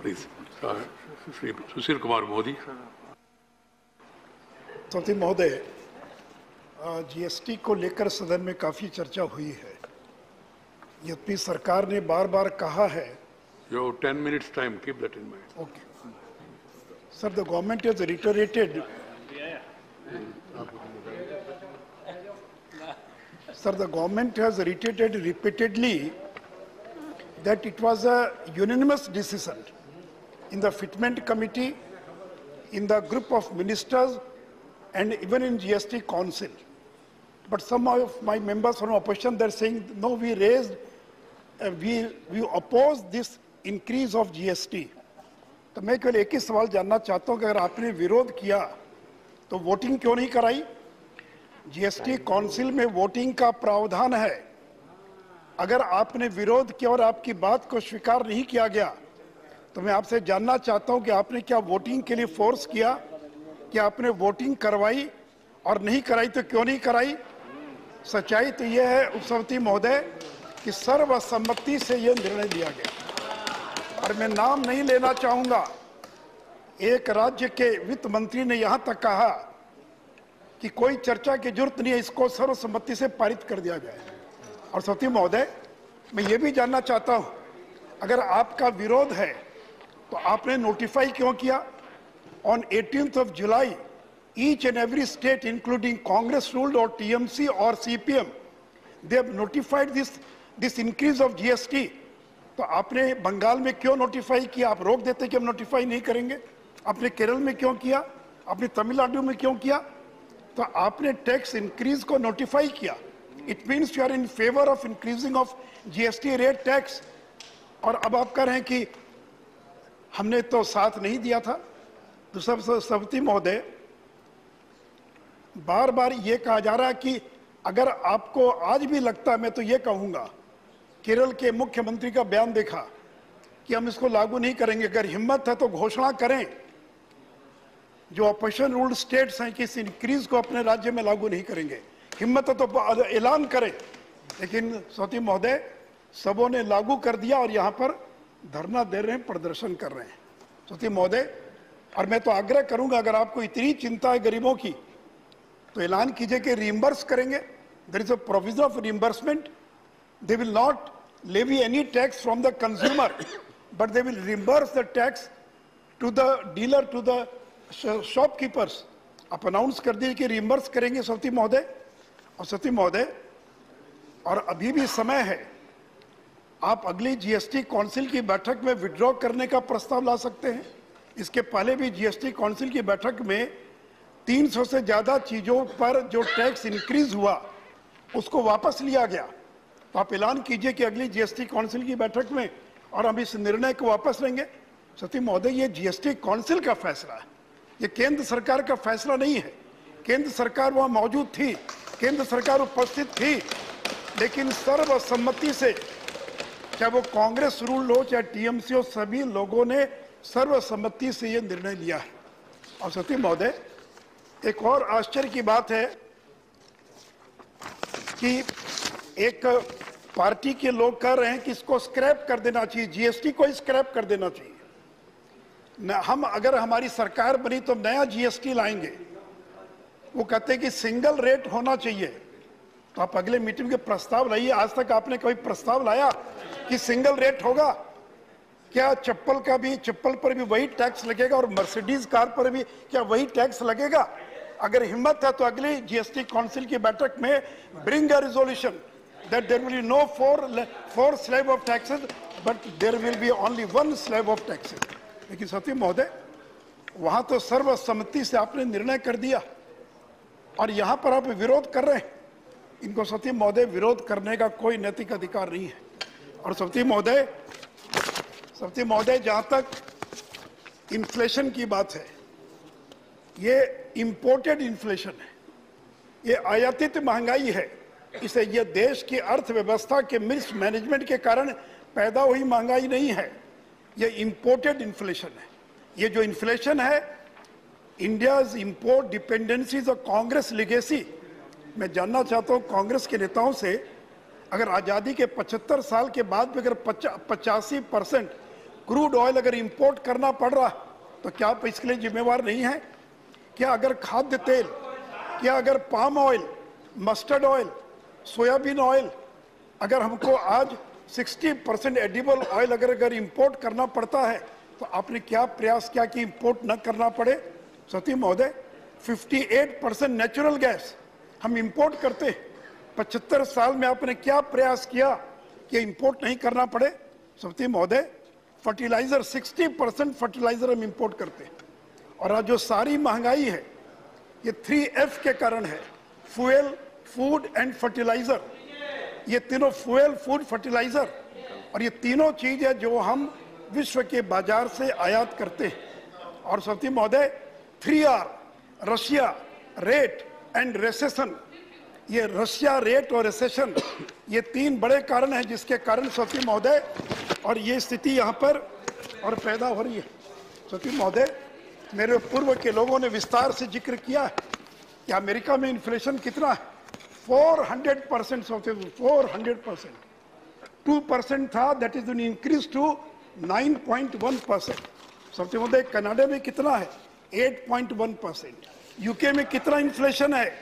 Please Shri Sushil Kumar Modi. सभापति महोदय, GST को लेकर सदन में काफी चर्चा हुई है। यद्यपि सरकार ने बार बार कहा है। You have 10 minutes time. Keep that in mind. Okay. Sir, the government has reiterated. Sir, the government has reiterated repeatedly that it was a unanimous decision in the Fitment Committee, in the group of ministers, and even in GST Council. But some of my members from opposition, they're saying, no, we raised, we oppose this increase of GST. तो मैं केवल एक ही सवाल जानना चाहता हूं कि अगर आपने विरोध किया तो वोटिंग क्यों नहीं कराई? जीएसटी काउंसिल में वोटिंग का प्रावधान है। अगर आपने विरोध किया और आपकी बात को स्वीकार नहीं किया गया तो मैं आपसे जानना चाहता हूं कि आपने क्या वोटिंग के लिए फोर्स किया, कि आपने वोटिंग करवाई, और नहीं कराई तो क्यों नहीं कराई? सच्चाई तो यह है उपसभापति महोदय कि सर्वसम्मति से यह निर्णय लिया गया, और मैं नाम नहीं लेना चाहूंगा। एक राज्य के वित्त मंत्री ने यहां तक कहा कि कोई चर्चा की जरूरत नहीं है, इसको सर्वसम्मति से पारित कर दिया जाए। और सभापति महोदय, मैं ये भी जानना चाहता हूं, अगर आपका विरोध है तो आपने नोटिफाई क्यों किया? On 18th of July, each and every state, including Congress ruled or TMC or CPM, they have notified this increase of GST. तो आपने बंगाल में क्यों नोटिफाई किया? आप रोक देते कि हम नोटिफाई नहीं करेंगे। आपने केरल में क्यों किया? आपने तमिलनाडु में क्यों किया? तो आपने टैक्स इंक्रीज को नोटिफाई किया। It means you are in favour of increasing of GST rate tax, और अब आप कह रहे हैं कि हमने तो साथ नहीं दिया था। तो सभापति महोदय, बार बार ये कहा जा रहा है कि अगर आपको आज भी लगता है, मैं तो ये कहूंगा, केरल के मुख्यमंत्री का बयान देखा कि हम इसको लागू नहीं करेंगे। अगर हिम्मत है तो घोषणा करें, जो ऑपोजिशन रूल्ड स्टेट्स हैं कि इस इंक्रीज को अपने राज्य में लागू नहीं करेंगे। हिम्मत है तो ऐलान करें। लेकिन सभापति महोदय, सबों ने लागू कर दिया और यहाँ पर धरना दे रहे हैं, प्रदर्शन कर रहे हैं। सभापति महोदय, और मैं तो आग्रह करूंगा, अगर आपको इतनी चिंता है गरीबों की तो ऐलान कीजिए कि रिइंबर्स करेंगे। There is a provision of reimbursement. They will not levy any tax from the consumer, but they will reimburse the tax to the dealer, to the shopkeepers. आप अनाउंस कर दीजिए कि रिइंबर्स करेंगे सभापति महोदय। और सभापति महोदय, और अभी भी समय है, आप अगली जीएसटी काउंसिल की बैठक में विड्रॉ करने का प्रस्ताव ला सकते हैं। इसके पहले भी जीएसटी काउंसिल की बैठक में 300 से ज्यादा चीजों पर जो टैक्स इंक्रीज हुआ उसको वापस लिया गया। तो आप ऐलान कीजिए कि अगली जीएसटी काउंसिल की बैठक में और हम इस निर्णय को वापस लेंगे। सती महोदय, ये जीएसटी काउंसिल का फैसला है, ये केंद्र सरकार का फैसला नहीं है। केंद्र सरकार वहां मौजूद थी, केंद्र सरकार उपस्थित थी, लेकिन सर्वसम्मति से, चाहे वो कांग्रेस रूल हो चाहे टीएमसी हो, सभी लोगों ने सर्वसम्मति से ये निर्णय लिया है। और सती महोदय, एक और आश्चर्य की बात है कि एक पार्टी के लोग कह रहे हैं कि इसको स्क्रैप कर देना चाहिए, जीएसटी को स्क्रैप कर देना चाहिए। हम अगर हमारी सरकार बनी तो नया जीएसटी लाएंगे। वो कहते हैं कि सिंगल रेट होना चाहिए। तो आप अगले मीटिंग के प्रस्ताव लाइए। आज तक आपने कोई प्रस्ताव लाया कि सिंगल रेट होगा? क्या चप्पल पर भी वही टैक्स लगेगा और मर्सिडीज कार पर भी क्या वही टैक्स लगेगा? अगर हिम्मत है तो अगली जीएसटी काउंसिल की बैठक में bring a resolution that there will be no four slab of taxes, but there will be only one slab of taxes. लेकिन सती महोदय, वहां तो सर्वसम्मति से आपने निर्णय कर दिया और यहां पर आप विरोध कर रहे हैं। इनको सती महोदय विरोध करने का कोई नैतिक अधिकार नहीं है। और सती महोदय, जहां तक इन्फ्लेशन की बात है, ये इंपोर्टेड इन्फ्लेशन है, ये आयातित महंगाई है। इसे ये देश की अर्थव्यवस्था के मिसमैनेजमेंट के कारण पैदा हुई महंगाई नहीं है, ये इंपोर्टेड इन्फ्लेशन है। ये जो इन्फ्लेशन है, India's import dependency is a Congress legacy. मैं जानना चाहता हूं कांग्रेस के नेताओं से, अगर आज़ादी के 75 साल के बाद भी अगर 85% क्रूड ऑयल अगर इंपोर्ट करना पड़ रहा है तो क्या आप इसके लिए जिम्मेवार नहीं है? क्या अगर खाद्य तेल, क्या अगर palm oil, mustard oil, soybean oil, अगर हमको आज 60% एडिबल ऑयल अगर इंपोर्ट करना पड़ता है तो आपने क्या प्रयास किया कि इंपोर्ट न करना पड़े? सती महोदय, 58% नेचुरल गैस हम इंपोर्ट करते हैं। 75 साल में आपने क्या प्रयास किया कि इंपोर्ट नहीं करना पड़े? सती महोदय, फर्टिलाइजर 60% फर्टिलाइजर हम इंपोर्ट करते हैं। और आज जो सारी महंगाई है ये 3F के कारण है, फ्यूल, फूड एंड फर्टिलाइजर। ये तीनों फ्यूल, फूड, फर्टिलाइजर, और ये तीनों चीज है जो हम विश्व के बाजार से आयात करते हैं। और सती महोदय, 3R, Russia, rate and recession, ये रशिया, रेट और रिसेशन, ये तीन बड़े कारण हैं जिसके कारण सती महोदय और ये स्थिति यहाँ पर और पैदा हो रही है। सती महोदय, मेरे पूर्व के लोगों ने विस्तार से जिक्र किया है कि अमेरिका में इन्फ्लेशन कितना है, 400%, 400%, 2% था, दैट इज इंक्रीज टू 9.1%। सती महोदय, कनाडा में कितना है, 8.1%। यूके में कितना इन्फ्लेशन है,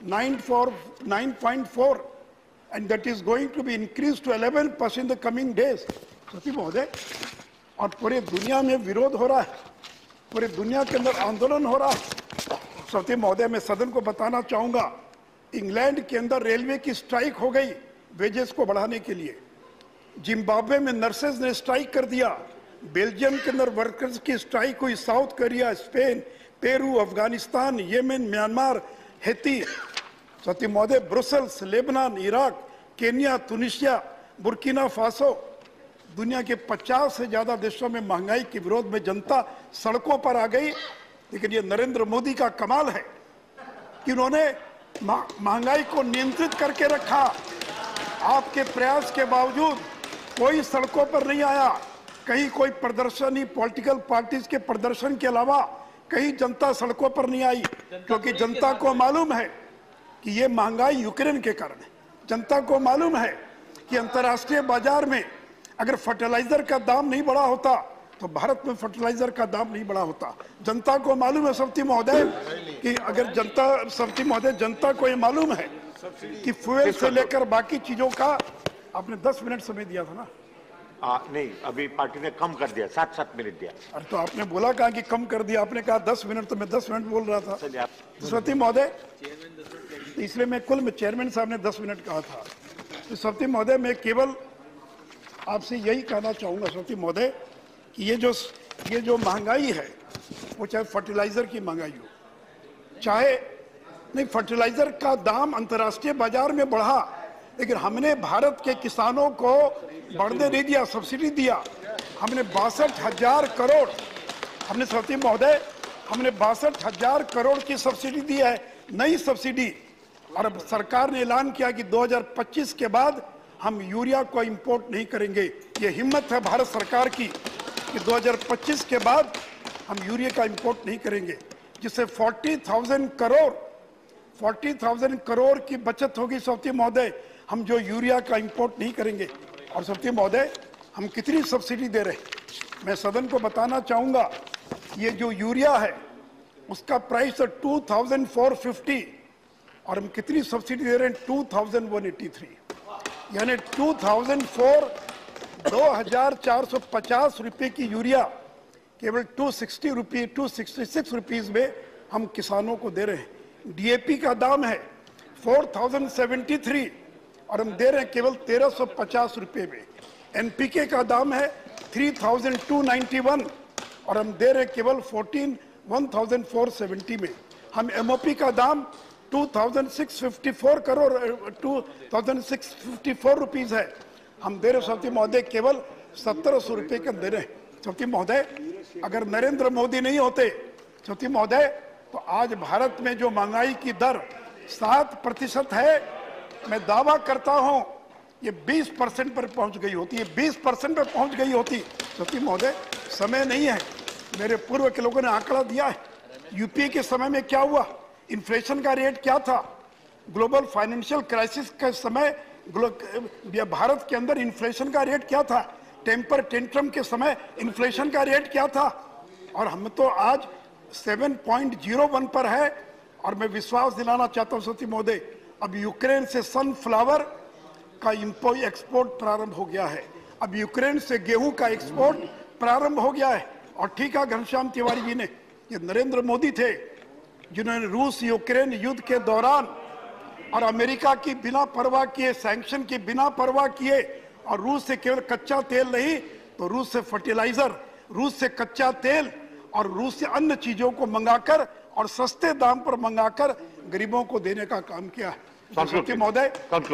9.4, and that is going to be increased to 11% in the coming days। सती महोदय, और पूरे दुनिया में विरोध हो रहा है, पूरे दुनिया के अंदर आंदोलन हो रहा है। सती महोदय, मैं सदन को बताना चाहूंगा, इंग्लैंड के अंदर रेलवे की स्ट्राइक हो गई वेजेस को बढ़ाने के लिए। जिम्बाब्वे में नर्सेज ने स्ट्राइक कर दिया। बेल्जियम के अंदर वर्कर्स की स्ट्राइक हुई। South Korea, Spain, Peru, Afghanistan, Yemen, Myanmar, Haiti. सती महोदय, Brussels, Lebanon, Iraq, Kenya, Tunisia, Burkina Faso, दुनिया के 50 से ज्यादा देशों में महंगाई के विरोध में जनता सड़कों पर आ गई। लेकिन ये नरेंद्र मोदी का कमाल है कि उन्होंने महंगाई को नियंत्रित करके रखा। आपके प्रयास के बावजूद कोई सड़कों पर नहीं आया। कहीं कोई प्रदर्शन ही पॉलिटिकल पार्टीज के प्रदर्शन के अलावा कहीं जनता सड़कों पर नहीं आई, क्योंकि जनता को मालूम है कि ये महंगाई यूक्रेन के कारण है। जनता को मालूम है कि अंतर्राष्ट्रीय बाजार में अगर फर्टिलाइजर का दाम नहीं बढ़ा होता तो भारत में फर्टिलाइजर का दाम नहीं बढ़ा होता। जनता को मालूम है सती महोदय कि अगर जनता को ये मालूम है कि फ्यूल से लेकर बाकी चीजों का, आपने 10 मिनट समय दिया था ना? नहीं, अभी पार्टी ने कम कर दिया, 7 मिनट दिया। अरे तो आपने बोला कहा कि कम कर दिया, आपने कहा 10 मिनट, तो मैं 10 मिनट बोल रहा था। तो सती महोदय, इसलिए मैं कुल में चेयरमैन साहब ने 10 मिनट कहा था। तो सती महोदय, मैं केवल आपसे यही कहना चाहूंगा सती महोदय कि ये जो महंगाई है, वो चाहे फर्टिलाइजर की महंगाई हो, चाहे नहीं, फर्टिलाइजर का दाम अंतर्राष्ट्रीय बाजार में बढ़ा, लेकिन हमने भारत के किसानों को बढ़ने नहीं दिया, सब्सिडी दिया। हमने 62,000 करोड़, हमने सती महोदय, हमने 62,000 करोड़ की सब्सिडी दी है, नई सब्सिडी। और अब सरकार ने ऐलान किया कि 2025 के बाद हम यूरिया को इंपोर्ट नहीं करेंगे। ये हिम्मत है भारत सरकार की कि 2025 के बाद हम यूरिया का इंपोर्ट नहीं करेंगे, जिससे 40,000 करोड़ की बचत होगी। सती महोदय, हम जो यूरिया का इंपोर्ट नहीं करेंगे। और सती महोदय, हम कितनी सब्सिडी दे रहे हैं, मैं सदन को बताना चाहूंगा। ये जो यूरिया है उसका प्राइस है 2,450 और हम कितनी सब्सिडी दे रहे हैं, 2,183, यानी 2,450 रुपए की यूरिया केवल 266 रुपीज में हम किसानों को दे रहे हैं। डीएपी का दाम है 4,073 और हम दे रहे हैं केवल 1,350 रुपए में। एनपीके का दाम है 3,291 और हम दे रहे हैं केवल 1,470 में। हम एमओपी का दाम 2,654 रुपीज है, हम दे रहे सती महोदय केवल 1,700 रुपए का दे रहे हैं। सती महोदय, अगर नरेंद्र मोदी नहीं होते सती महोदय, तो आज भारत में जो महंगाई की दर 7% है, मैं दावा करता हूं ये 20% पर पहुंच गई होती है, 20% पर पहुंच गई होती। सती महोदय, समय नहीं है, मेरे पूर्व के लोगों ने आंकड़ा दिया है। यूपीए के समय में क्या हुआ, इन्फ्लेशन का रेट क्या था, ग्लोबल फाइनेंशियल क्राइसिस के समय भारत के अंदर इन्फ्लेशन का रेट क्या था, टेम्पर टेंट्रम के समय इन्फ्लेशन का रेट क्या था, और हम तो आज 7.01 पर है। और मैं विश्वास दिलाना चाहता हूं सती महोदय, अब यूक्रेन से सनफ्लावर का एक्सपोर्ट प्रारंभ हो गया है, अब यूक्रेन से गेहूं का एक्सपोर्ट प्रारंभ हो गया है। और ठीक है, घनश्याम तिवारी जी ने, ये नरेंद्र मोदी थे जिन्होंने रूस यूक्रेन युद्ध के दौरान और अमेरिका की बिना परवाह किए, सैंक्शन की बिना परवाह किए, और रूस से केवल कच्चा तेल नहीं तो रूस से फर्टिलाइजर, रूस से कच्चा तेल और रूस से अन्य चीजों को मंगाकर और सस्ते दाम पर मंगाकर गरीबों को देने का काम किया है। सत्य महोदय,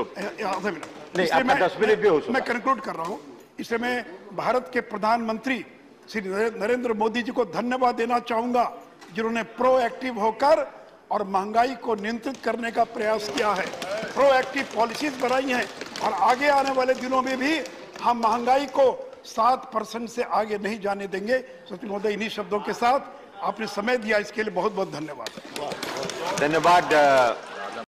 मैं कंक्लूड कर रहा हूं। इसलिए मैं भारत के प्रधानमंत्री श्री नरेंद्र मोदी जी को धन्यवाद देना चाहूंगा, जिन्होंने प्रोएक्टिव होकर और महंगाई को नियंत्रित करने का प्रयास किया है, प्रोएक्टिव पॉलिसीज बनाई हैं, और आगे आने वाले दिनों में भी हम महंगाई को 7% से आगे नहीं जाने देंगे। सचिव महोदय, इन्हीं शब्दों के साथ आपने समय दिया, इसके लिए बहुत बहुत धन्यवाद। धन्यवाद।